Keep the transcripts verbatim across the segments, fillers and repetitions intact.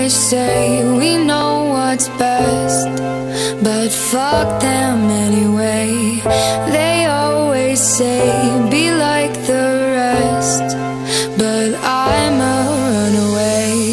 always say we know what's best, but fuck them anyway. They always say be like the rest, but I'm a runaway.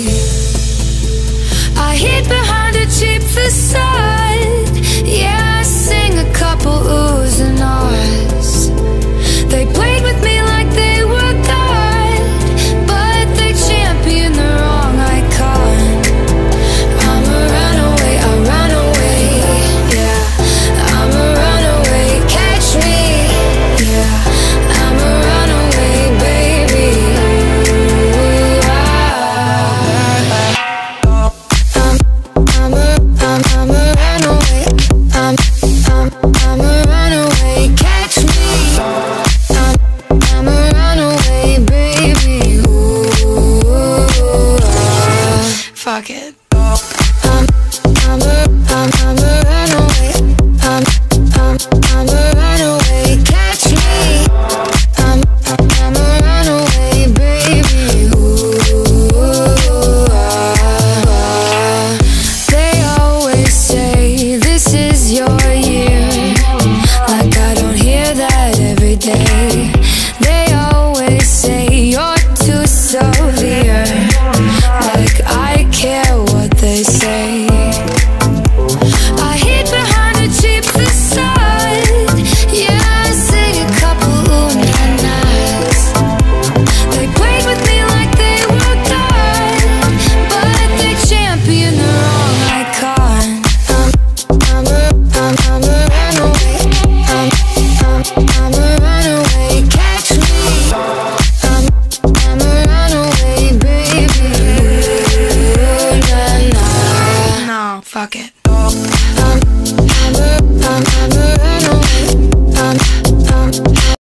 I hid behind a cheap facade, yeah, I sing a couple oohs and ahs. They played with me like they were God, but they champion the wrong icon. I'm a runaway, I run away, yeah. I'm a runaway, catch me, yeah. I'm a runaway, baby. Ooh, ah. I'm, I'm a, I'm, I'm a runaway. I'm, I'm, I'm a runaway, catch me. I'm a runaway, baby. Ooh, ah. Fuck it. I'm, I'm a, I'm, I'm a runaway. I'm, I'm, I'm a runaway, catch me. I'm, I'm a runaway, baby. Ooh, ah. They always say this is your year, like I don't hear that every day. They always say you're too severe, like I care what they say. I hid behind a cheap facade, yeah, I sing a couple ooh na nas. They played with me like they were God, but they champion the wrong icon. I'm, I'm a, I'm, I'm a runaway. I'm, I'm, I'm a runaway, catch me. I'm, I'm a runaway, baby. Ooh, na, na. No, fuck it. I'm